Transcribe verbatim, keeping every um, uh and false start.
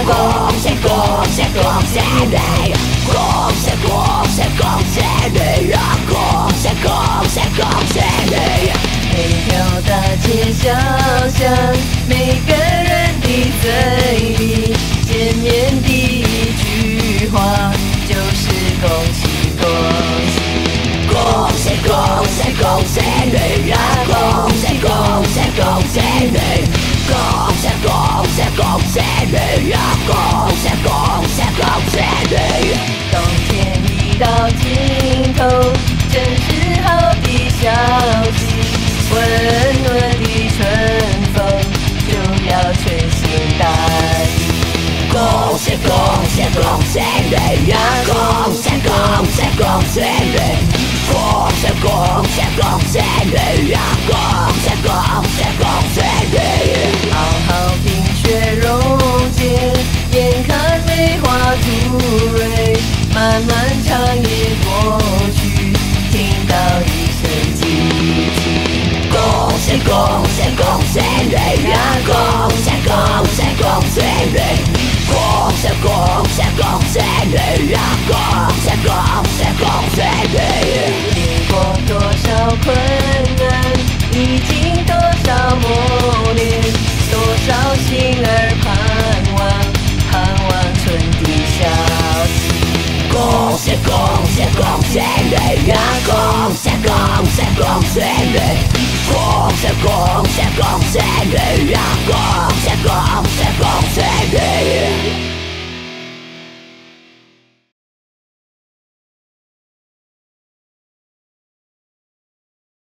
恭喜恭喜恭喜你，恭喜恭喜恭喜你呀！恭喜恭喜恭喜你！ 每条大街小巷，每个人的嘴里，见面第一句话就是恭喜恭喜， 恭喜恭喜恭喜你呀！恭喜恭喜恭喜你，恭喜恭喜恭喜你呀！恭喜恭喜恭喜你！ 冬天已到尽头，正是好的消息。温暖的春风就要吹醒大地， 恭喜恭喜恭喜你呀！恭喜恭喜恭喜你，恭喜恭喜恭喜你呀！恭喜恭喜恭喜你！ 好好冰雪融解，眼看梅花吐蕊，漫漫长夜过去，听到一声叽叽。 恭喜恭喜恭喜你呀！恭喜恭喜恭喜你，恭喜恭喜恭喜你呀！恭喜恭喜恭喜你！ 经过多少困难，历经多少磨练，多少心儿盼望，盼望春的消息。 恭喜恭喜恭喜你呀！恭喜恭喜恭喜你，恭喜恭喜恭喜你呀！恭喜恭喜恭喜你！